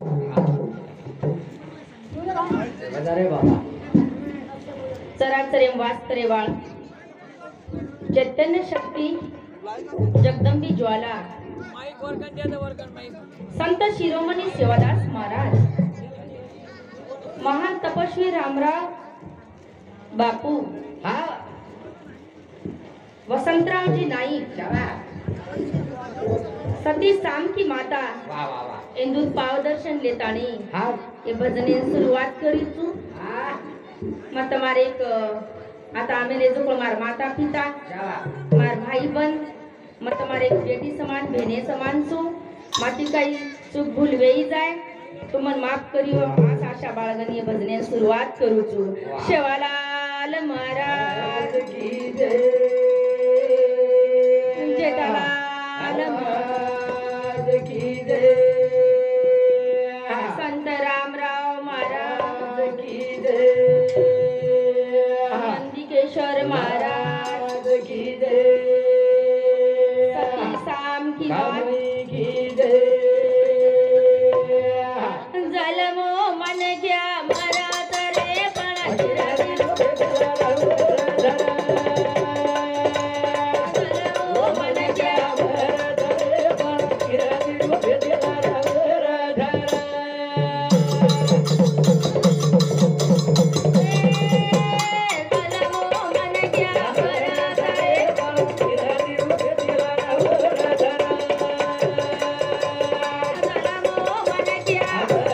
अरे बाबा चराचरे वास्तरे वाळ चैतन्य शक्ती जगदंबी ज्वाला संत शिरोमणी सेवादास महाराज महान तपस्वी रामराव बापू हा वसंतरावजी नाईक सती साम की माता वा वा वा इंदूर पावदर्शन लेतानी हा ये भजने शुरुआत करीचू हा मत તમારે એક आता आम्ही लेजो पण मार माता पिता जावा मार भाई बन मत તમારે एक बेटी समान बहने समान छू माती काही चूक भूल वेई जाय तो मन माफ करियो आज आशा बाळगणी भजने सुरुवात करू छू शेवालाल महाराज की जय जेठालाल महाराज की जय संत रामराव महाराज की जय नंदिकेश्वर महाराज की जय सती साम की माता कामनी की जय जलमो मन क्या मरत रे पण जलमो मन क्या जलमो मन क्या मरत रे जलमो मन क्या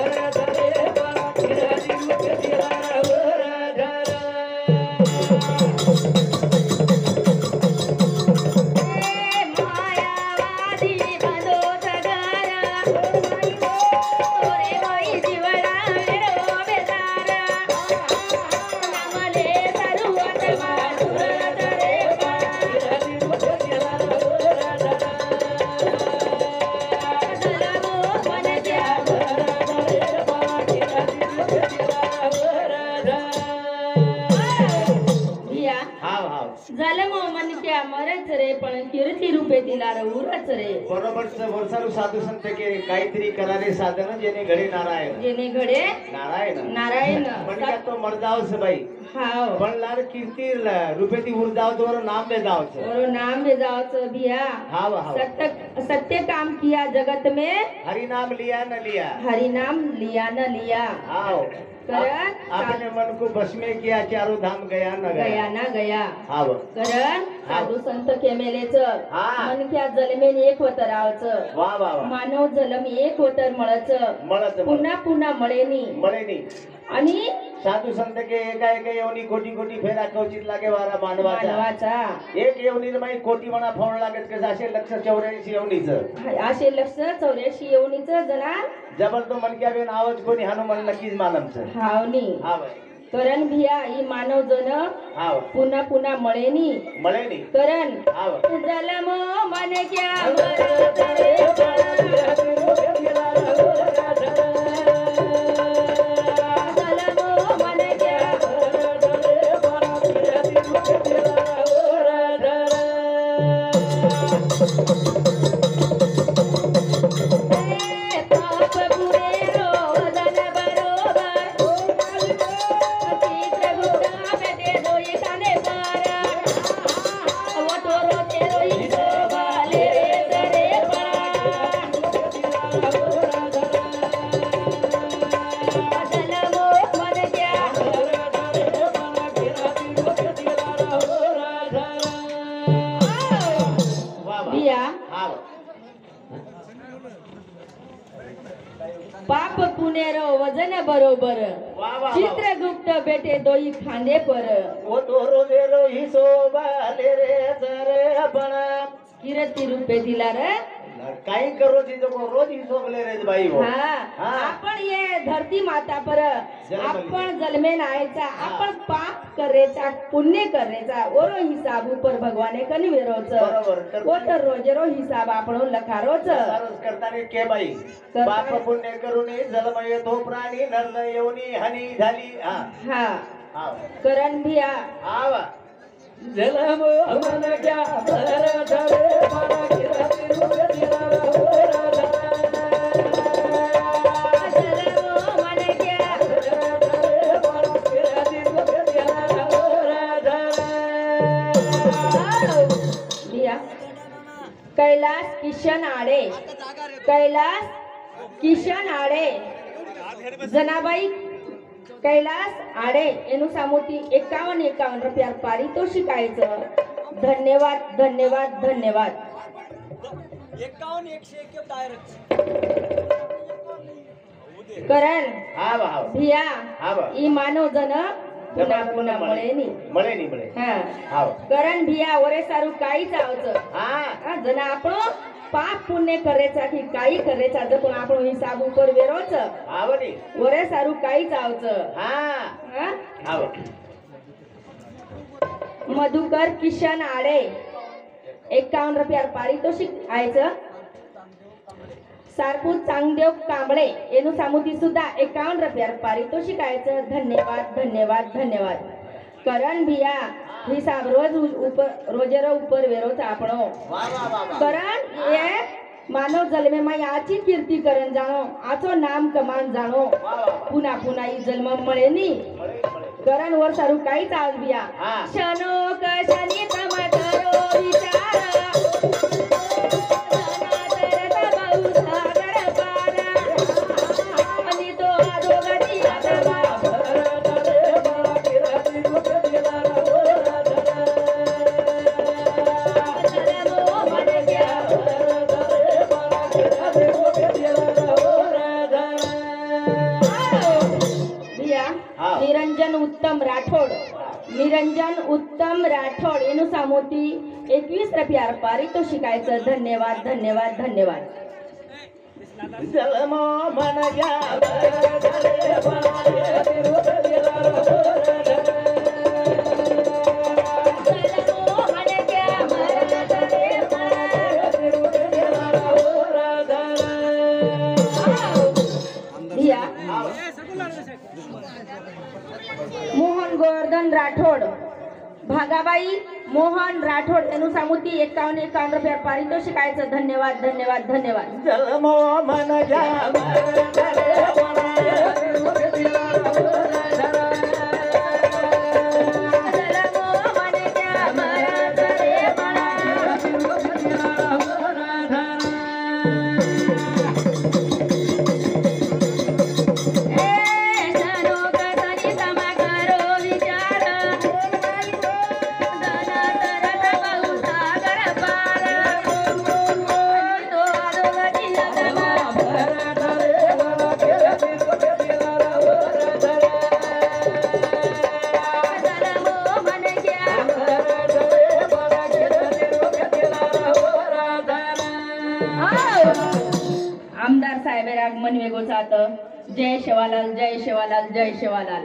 मायावादी बंदो सगारा ओरे बाई जीवडा मेरो बेदारा नमले सर्वत माधुरत रे जलमो मन क्या भिया हाव हाव जलमो मन क्या मरच रे पण कीर्ती रूपे दिला रे उरच रे बरोबर वर्षारू साधू संत के काहीतरी करारे साधन जेने घडे नारायण जेने घडे नारायण नारायण पण क्या तो मर्दावस बाई हाव पण लार कीर्ती रुपये उर्दाव तो नाम बेदावस और नाम ले जाओ तो भिया हाव हाव सत्य सत्य काम किया जगत में हरि नाम लिया न लिया हरि नाम लिया न लिया हाव करण आपने मन को बस में किया चारों धाम गया न गया गया ना गया हाव करण साधू संत केमेलेच हा. मन क्या जलमेन एक होत रावच वा वा वा मानव जलम एक होतर मळच मळत पुन्हा पुन्हा मळेनी मळेनी आणि साधू संत के एका एका येवनी कोटी कोटी फेरा कवचित लागे वारा मानवाचा मानवाचा एक येवनीर माई कोटी म्हणा फोन लागत कसं असे लक्ष 84 येवनीचं असे लक्ष 84 येवनीच जना जबर तो मन क्या बेन आवाज कोणी हानु मन नक्कीच मानमचं हावनी हा बाई करण भिया ही मानव जन हाव पुन्हा पुन्हा मळेनी मळेनी करण हाव जलम मन क्या मरत रे जलम मन क्या पाप बुरे रोदन बरोबर चित्र गुटा बेटे दोई काने पारा वो तो रोते रोई सोबाले रे रे जलमो मन क्या वा वा बिया हाव पाप पुणेरो वजन बरोबर वा वा वा चित्रगुप्त बेटे दोई खांदे पर वो तो रोजेरो ही सोबाले रे जरे आपण किरती रूपे दिला रे काही करो ती तो रोज ही सोबले रे बाई हो हा हा. आपण ये धरती माता पर जन्मली. आपण जन्मे नायचा आपण पाप करेचा पुण्य करेचा ओरो हिसाब ऊपर भगवाने कनी वेरोच बरोबर. तर- ओ तर रोजेरो हिसाब आपण लखारोच सारस करताना के बाई करताना- पाप पुण्य करूनी जलमय तो प्राणी नर येऊनी हानी झाली हा हा हाव करण भिया हाव जलम मन क्या भरत रे para que कैलास किशन आडे कैलास કિશન આડે જનાબાઈ કૈલાસ આડે એનું સામોથી 51 રૂપિયા પારિતોષિક आहे ધન્યવાદ ધન્યવાદ ધન્યવાદ 51 101 डायरेक्ट કરણ હા બા भिया હા બા ઈ માનવ જન પુના પુના મળે ની મળે હા હા કરણ भिया ઓરે સારું કાઈच આવचं હા હા જના આપણો पाप पुण्य करायचा की काही करायचा जर पण आपण हिसाब ઉપર વેરોच આવડી ઓરે સારું કાઈच આવचं હા હા આવ मधुकर किशन आडे 51 રૂપિયા પારિતોષિક આયचं सारपूत चांगदेव कांबळे एनु सामुती सुद्धा 51 રૂપિયા पारितोषिक आयचं धन्यवाद धन्यवाद धन्यवाद करण भिया हिसाब रोज ऊपर रोजेरो ऊपर वेरोच આપણો વાહ વાહ વાહ વાહ करण ये मानव जन्मे માં આची કીર્તિ કરણ જાણો આચો નામ કમાન જાણો વાહ વાહ पुन्हा पुन्हा ई जन्म મળે ની करण वर सारू काही चाल बिया हा शनो कशनी तम करो विचार निरंजन उत्तम राठोड निरंजन उत्तम राठोड एनु सामोती 21 રૂપિયા પારિતોષિક આયचं धन्यवाद धन्यवाद धन्यवाद जलमो मन जा मोहन गोवर्धन राठोड भागाबाई मोहन राठोड एनु सामुती 51 રૂપિયા પારિતોષિક આયचं धन्यवाद धन्यवाद धन्यवाद जलमो मन जा आमदार साहेब आगमन वेगोच आत जय शिवालाल जय शिवालाल जय शिवालाल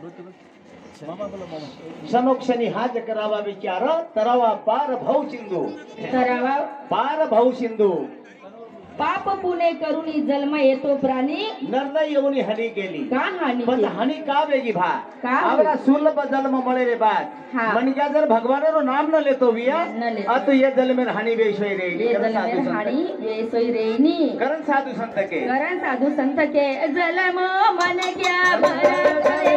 सनोक्षणी हात करावा विचार तरावा पार भाऊ सिंधू तरावा पार भाऊ सिंधू पाप पुणे करुणी जन्म येतो प्राणी नर्न येऊन हानी केली का हानी पण हानी का वेगी भा का? आवरा सुलभ जन्म मळे रे बात हाँ। मन क्या जर भगवानरो नाम न लेतो विया न लेतो। अत ये जन्म में हानी बेशोय रे ये जन्म हानी ये सोई रेनी करण साधु संत के करण साधु संत के जलम मन क्या भरत रे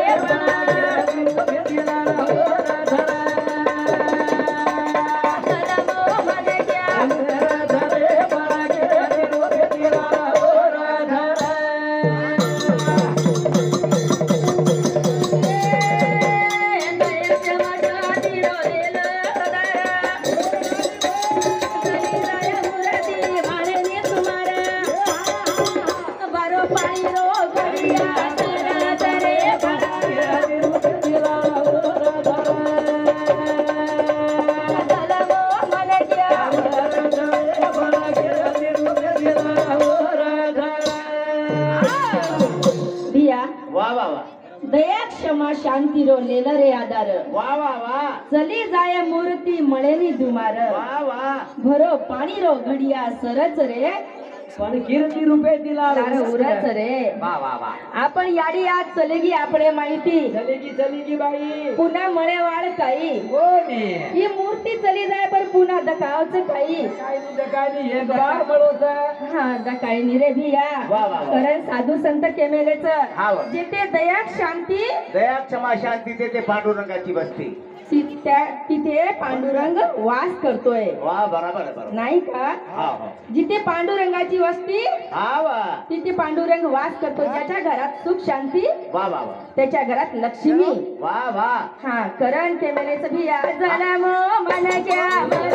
वाह वाह वाह दया क्षमा शांती रो लेला रे आधार वाह वाह वाह चली जाय मूर्ती मळेनी दुमार वाह वाह भरो पाणी रो घडिया सरच रे पण कीर्ती रुपये दिला तारा उरच रे वाह वाह वाह आपण याडी आज चलेगी आपले माहिती चलेगी बाई पुन्हा मळे वाळ काही कोणी ही मूर्ती चली जाय पर पुन्हा दकावच काही काय नाही एक बार बळोच हा दकाई नि रे भिया वाह, वाह, वाह. कारण साधू संत केमेलेच हा वा. जिथे दया शांती दया क्षमा शांती ते पांडुरंगाची बसती तिथे पांडुरंग वास करतोय वा बरोबर आहे, बरोबर. नाही का? हा हा जिथे पांडुरंगाची वस्ती हा वा तिथे पांडुरंग वास करतो. ज्याच्या घरात सुख शांती वा वा वा त्याच्या घरात लक्ष्मी. वा वा हा करण के वेळेस भी आज झाला मो मन क्या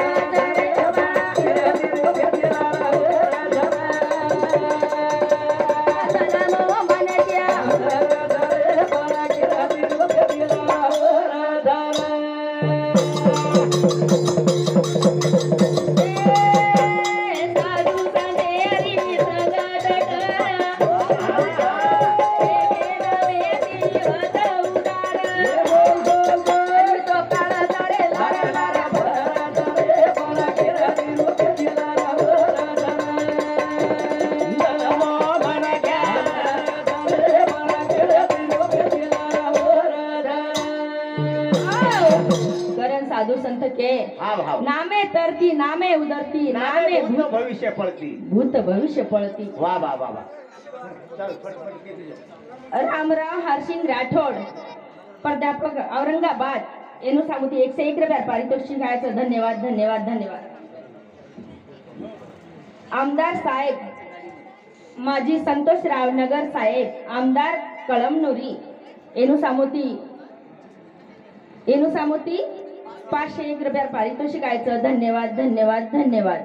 साधू संत के हा भाव नामे तरती नामे उदरती नामे भूत भविष्य पळती भूत भविष्य पळती. वा वा वा वा चल फटफट घे तुझ्या. रामराव हरसिंग राठोड प्राध्यापक औरंगाबाद एनु सामुती 101 रुपया पारितोषिक आयाचं. धन्यवाद धन्यवाद धन्यवाद. आमदार साहेब माजी संतोषराव नगर साहेब आमदार कळमनुरी एनु सामुती 501 रुपया पारितोषिक आयाचं. धन्यवाद धन्यवाद धन्यवाद.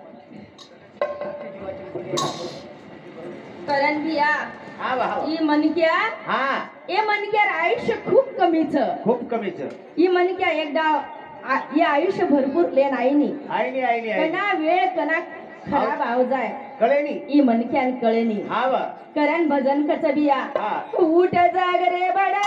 करण भिया हा भाव ही मनक्या हा ए मनक्यार आयुष्य खूप कमीच. खूप कमीच ही मनक्या एकदा हे आयुष्य भरपूर लेन आईनी आईनी आईनी आईनी कना वेळ कना खराब आव जाय कळेनी ही मनक्यान कळेनी. हा वा करण भजन कच बिया हा उठ जाग रे बडा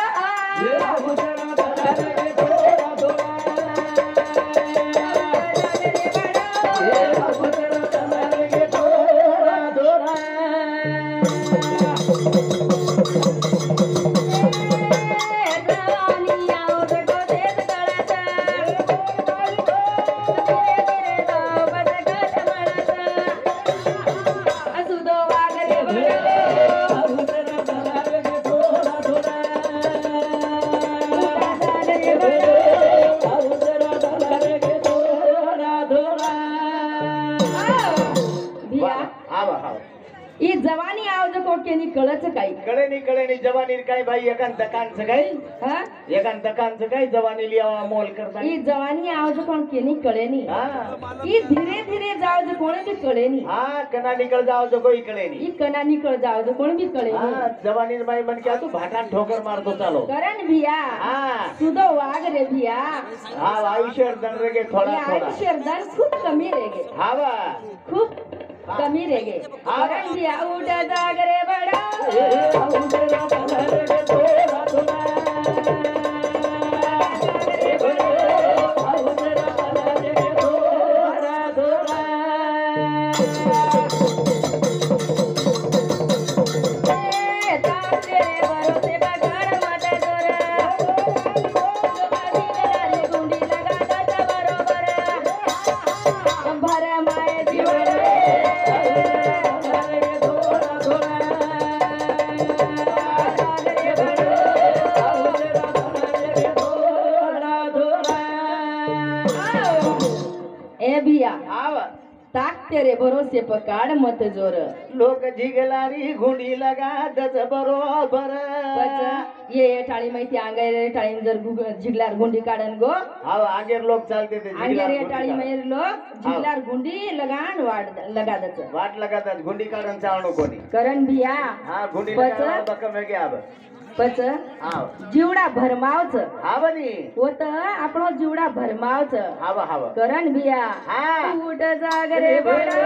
ही जवानी आवज कोकेनी कळच काही कळेनी जवानी काय बाई एकांत कांच काय हा एकांत कांच काय जवानी लिया मोल करता ही जवानी आवज कोण केनी कळेनी. हा ही धीरे धीरे जावज कोण बी कळेनी. हा कना निकळ जाओ जो कोई कळेनी ही कना निकळ जावज कोण बी कळेनी. हा जवानी बाई मन क्या तू भाटान ठोकर मारतो चालो. करण भिया हा सुदो वाग रे भिया हा आयुष्य दंड रे थोडा हे थोडा आयुष्य दान खूप कमी रे गे हा वा खूप कमी रे गे. करण भिया उठ जाग रे बडा ताकते रे भरोसे पकाड मत जोर लोक जिगलारी गुंडी लगा दच बरोबर ये टाळी माहिती अंगारे टाळी जर झिगलार गुंडी काढन गो हा आगेर लोक चालते ते अंगारे टाळी माहिर लोक झिगलार गुंडी लगान लगा दच वाट लगातात गुंडी काढन चावणो कोणी करण भिया हा गुंडी लगा बकम के आब पच हा जीवडा भरमावच हा बनी होत आपणो जीवडा भरमावच हाव हाव करण भिया हा उठ जाग रे बडा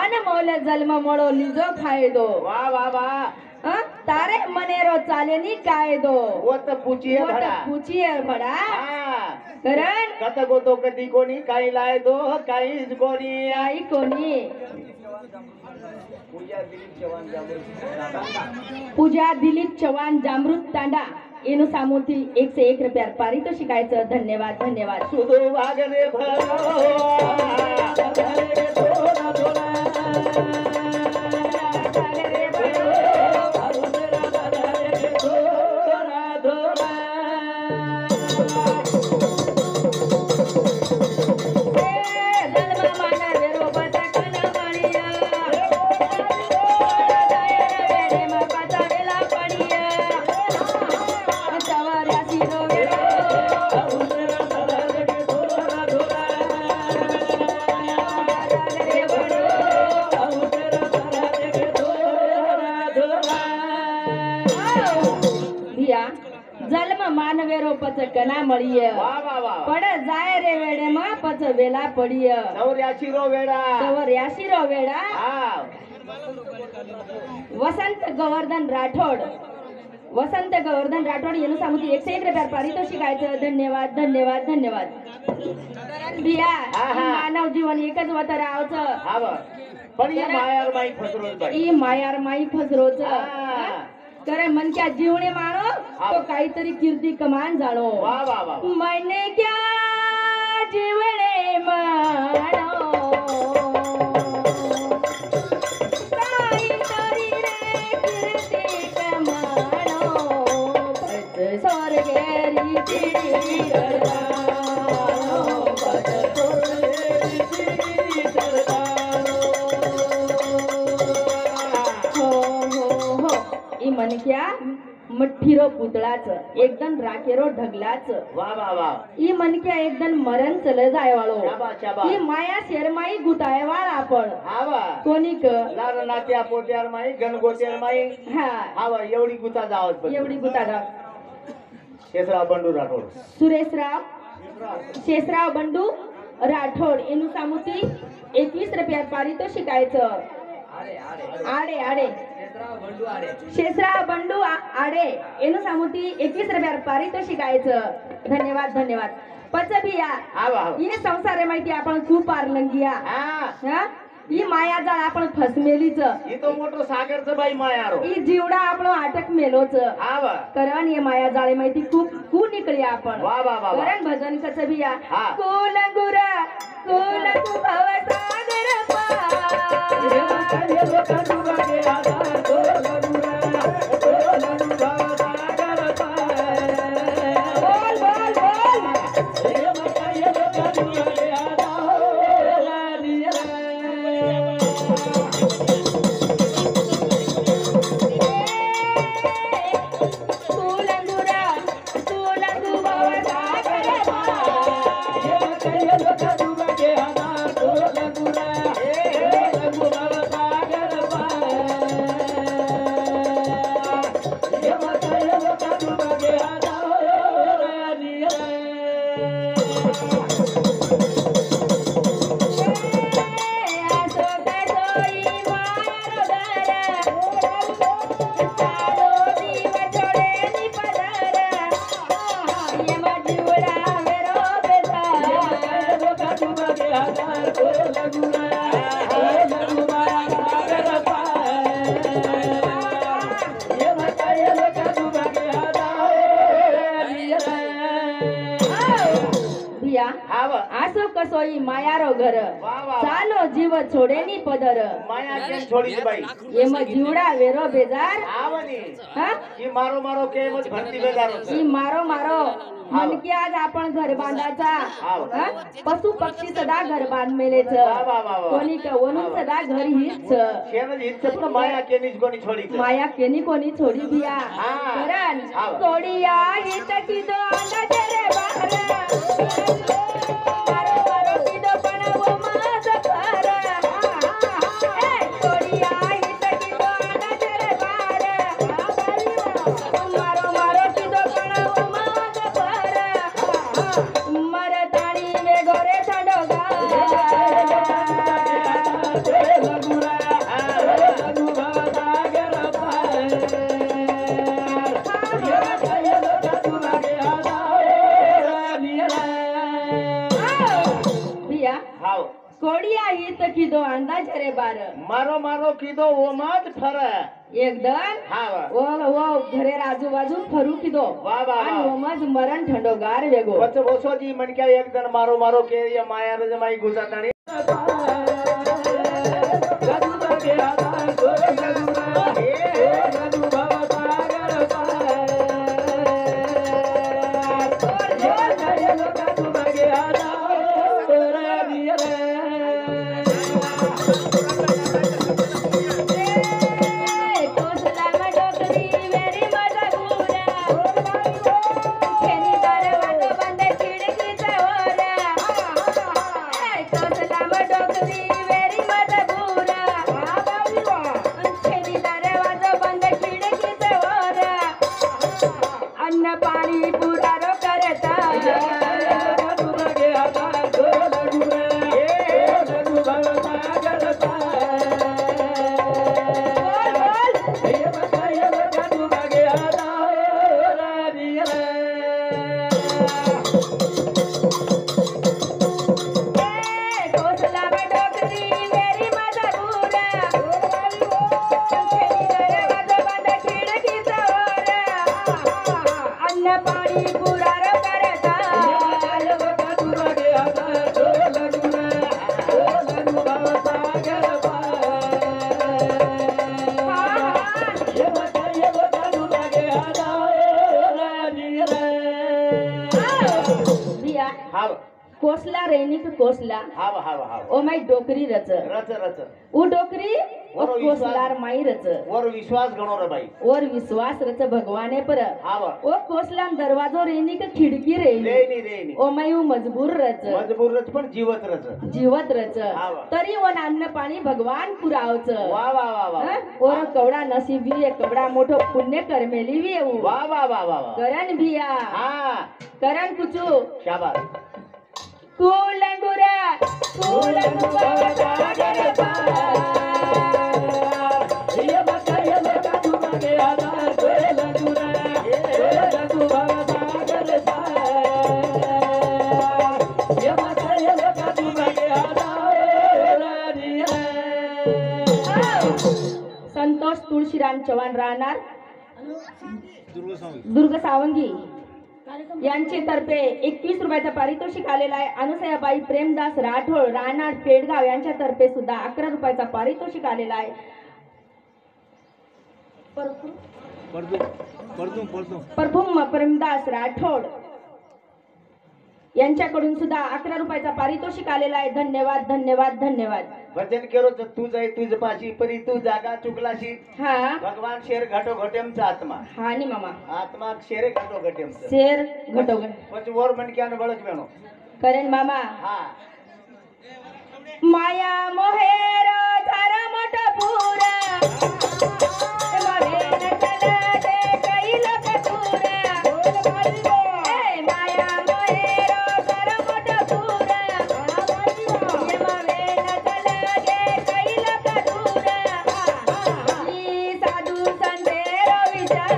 અનમોલ જન્મ મળો લીજો ફાયદો वाह वाह वाह હા? તારે મનેરો ચાલે ની કાયદો वो तो पूछिए वो तो भड़ा પૂછીએ ભડા हाँ કરણ कत को तो कदी कोनी काई लाए दो काई कोनी આઈ કોની पूजा दिलीप चव्हाण जामुन પૂજા દિલીપ ચૌહાણ જામૃત તાંડા એનું સામુથી 101 રૂપિયા પારિતોષિક આયचं ધન્યવાદ ધન્યવાદ सुधो भागने भरो જન્મ માનવેરો પછ કના મળીએ वाह वाह वाह પડ જાય રે વેડેમાં પછ વેલા પડીએ 84 रो वेड़ा 84 રો વેડા हाँ વસંત ગવર્ધન રાઠોડ એનું સામુથી 101 રૂપિયા પારિતોષિક આયचं ધન્યવાદ ધન્યવાદ ધન્યવાદ बिया હા, હા. માનવ જીવન એક જ વતર આવछ हाँ बा पण ये मायार माई फसरोज भाई ઈ માયાર माई फसरोच હા. करे मन क्या जीवने मानो હા. तो काहीतरी कीर्ती कमान जाणो वाह वाह वाह मैंने क्या जीवने मानो काहीतरी रे कीर्ती कमानो पत स्वर्गेरी चिडी करतानो पत स्वर्गेरी चिडी करतानो हो हो हो ई मन क्या मठ्ठीरो पुतळाच एकदम राखेरो ढगलाच वाह वाह वाह ई मन क्या एकदम मरण चले जाय वाळो शाबास, शाबास. ई माया शर्माई गुताय वाळ आपण हाँ बा कोणीक लार नात्या पोत्यार माई गणगोत्यार माई हा हाँ बा एवढी गुता जावत पण एवढी गुतागा शेषराव बंडू राठोड शेषराव बंडू राठोड એનું સામુથી 21 રૂપિયા પારિતોષિક આયचं આડે આડે शेषराव बंडू आडे એનું સામુથી 21 રૂપિયા પારિતોષિક આયचं ધન્યવાદ ધન્યવાદ પચबिया हाँ बा ये संसारे माहिती आपण खूप आरलंगिया हाँ हा ही मायाजाळ आपण फसमेलीच ये तो मोठो सागरचं बाई मायारो ही जीवडा आपण आटक मेलोच हाँ बा करण ये मायाजाळे माहिती खूप खूप निकळी आपण वाह वाह वाह वाह करण भजन कसं बिया हा. कुलंगुरा कुलंगु भवसागर बोल बोल बोल कुलंगुरा कुलंगु भवसागर बिया हाँ बा आसो कसोई मायारो घर वाह वाह चालो जीव छोडेनी पदर माया केम छोड़ी बाई એમાં જીવડા વેરો બેજાર हाँ बनी હા ये मारो मारो के मत भरती बेदारो ઈ મારો મારો મન કે આજ आपण घर बांधाचा हाव. हा? पशु पक्षी सदा घर बांध मेले छ वाह वाह वाह वाह कोणी का वनून सदा घर हीच छ शेनल हित पण माया केनीच कोणी छोडी छ. माया केनी कोणी छोडी बिया हा. करण हाव. तोडिया हित किदो अंडा रे बारा मारो मारो किदो पण वो माझ घर ए तोडिया हित किदो अंडा रे बारा मारो मारो किदो पण वो माझ घर मरताणी वे गोरे छडोगा ભૈયા હાવ કોડિયા હિત કીધો અંદાજ રે બાર મારો મારો કીધો ઓમાં જ ફરે એકદમ હાવ ઓ ઘરે આજુબાજુ ફરું કીધો વાહ વાહ અને વાહ ઓમાં જ મરણ ઠંડો ગાર વેગો વચ્ચે ઓછોજી મન કે એક જણ મારો મારો કે માયા રજમાઈ ગુજાતાણી कोसला रेनी के कोसला हाव हाव हाव ओ माई डोकरी रच रच रच उ डोकरी ओ कोसलार माई रच और विश्वास गणो रे भाई और विश्वास रच भगवाने पर हाव ओ कोसला दरवाजो रेनी के खिड़की रेनी रेनी ओ माई उ मजबूर रच पण जीवत रच हाव तरी वो अन्न पाणी भगवान पुरावच वाह वाह वाह वाह और कवडा नसीबी है कवडा मोठो पुण्य करमेली भी है वाह वाह वाह वाह करण भिया हां करण कुचू शाबाश कुलंगुरा कुलंगुरा सागर ये बकाया लगा तू मगे आदा कुलंगुरा कुलंगुरा सागर ये बकाया लगा तू मगे आदा संतोष तुळशीराम चव्हाण राहणार दुर्ग सावंगी यांचे तर्फे 21 रुपयाचा पारितोषिक आलेला आहे. अनुसयाबाई प्रेमदास राठोड राहणार पेडगाव यांच्या तर्फे सुद्धा 11 रुपयाचा पारितोषिक आलेला आहे. परफूम प्रेमदास राठोड यांच्याकडून सुद्धा 11 रुपयाचा पारितोषिक आलेला आहे. धन्यवाद धन्यवाद धन्यवाद. वचन केरो तू जाई तुझ पाशी परी तू जागा चुकलाशी हा भगवान शेर घटो घटेमचा आत्मा हा नी मामा आत्मा शेर घटो घटेमचा शेर घटोगण પછી ઓર મન ક્યાં બળક વેણો करेन मामा હા माया मोहेरो झारा मोठ पुरा माया मोहेरो झारा मोठ पुरा साधू संतेरो विचार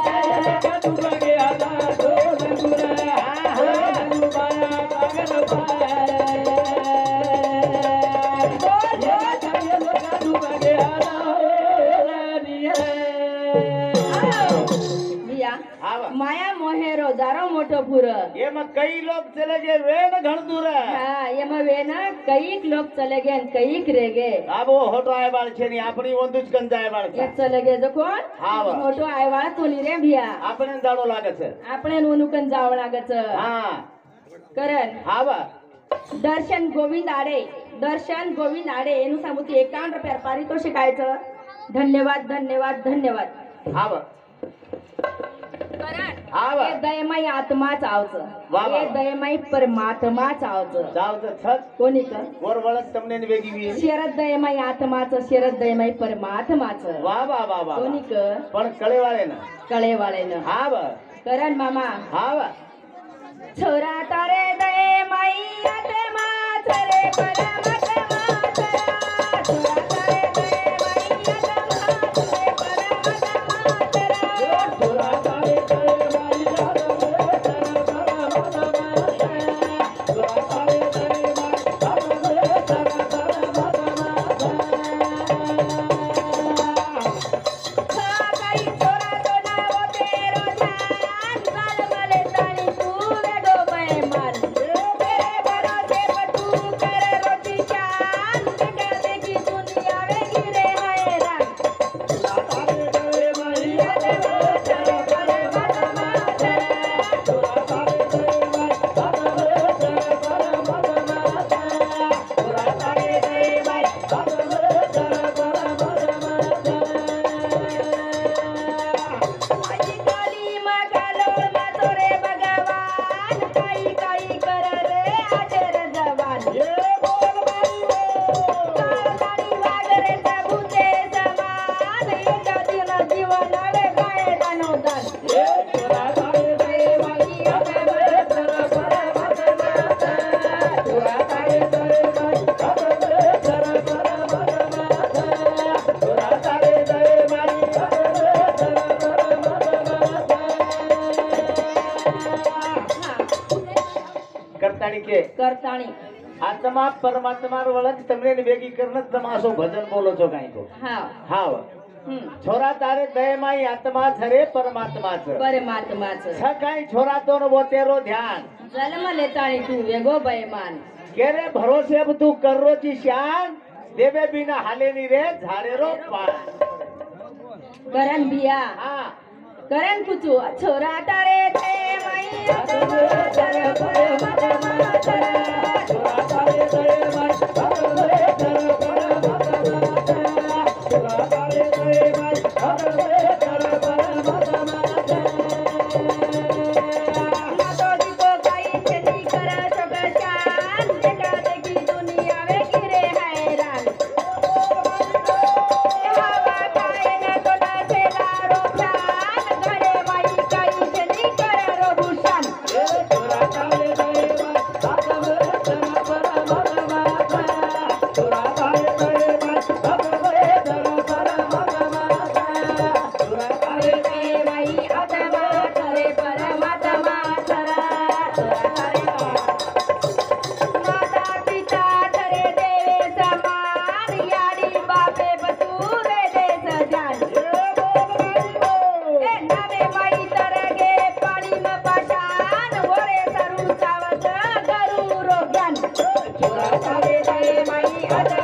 माया मोहेरो जारो मोटो पुर એમાં કઈ લોક ચલે જે વેણ ઘણ દૂર हाँ ये में वे ना कई लोग चले गए कई रह गए આબો હોટો આય બાળ છે ની આપણી ઓંદુજ કંજાય બાળ ये चले गए जो कौन हाँ वा। मोटो आयवा तो नहीं रे भैया આપણે દાડો લાગે છે આપણે नुकन जाव लागत હા करण હા બા दर्शन गोविंद आडे एनु सांगूती 51 रुपया पारितोषिक आयचं. धन्यवाद धन्यवाद धन्यवाद. હા બા करण હા બા ये दयमय आत्माच आवचं वा वा. ये दयमय परमात्माच आवचं જાવ તો છત कोणी का ઓર વળક તમને ને વેગી વી शरद दयमय आत्माचं शरद दयमय परमात्माचं વાહ વાહ વાહ વાહ कोणी का પણ કળે વાળે ના कळेवाळेनं હા બા करण मामा હા बा छोरा तारे दयमय आत्मा रे परमात्मा छोरा तारे दयमय आत्मा रे परमात्मा छोरा तारे दयमय आत्मा तारदाणी वागरेचा भुते समान एका दिन जीवन वे काय दानवदान કરતાણી કે કરતાણી આત્મા પરમાત્મા વળખ તમને ભેગી કરને તમે આસો ભજન બોલો છો કાંઈ તો હા હાવ છોરા તારે દયમાઈ આત્મા છરે પરમાત્મા છે પરમાત્મા છે છ કાંઈ છોરા તો નો બોતેરો ધ્યાન જન્મ લેતાણી તું વેગો બેમાન કેરે ભરોસે अब तू कररो ची शान देवे बिना हालेनी रे झारेरो पान કરણ બિયા हा કરણ પૂછું છોરા તારે તે માઈ તારે પરમાત્મા માઈ